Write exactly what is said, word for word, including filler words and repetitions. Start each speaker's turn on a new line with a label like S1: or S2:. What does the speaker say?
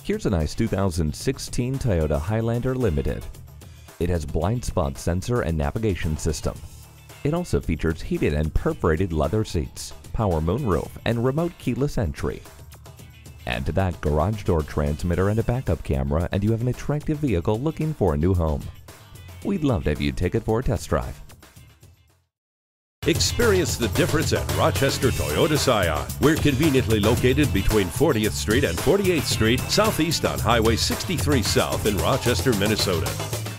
S1: Here's a nice two thousand sixteen Toyota Highlander Limited. It has blind spot sensor and navigation system. It also features heated and perforated leather seats, power moonroof, and remote keyless entry. Add to that garage door transmitter and a backup camera, and you have an attractive vehicle looking for a new home. We'd love to have you take it for a test drive.
S2: Experience the difference at Rochester Toyota Scion. We're conveniently located between fortieth Street and forty-eighth Street, southeast on Highway sixty-three South in Rochester, Minnesota.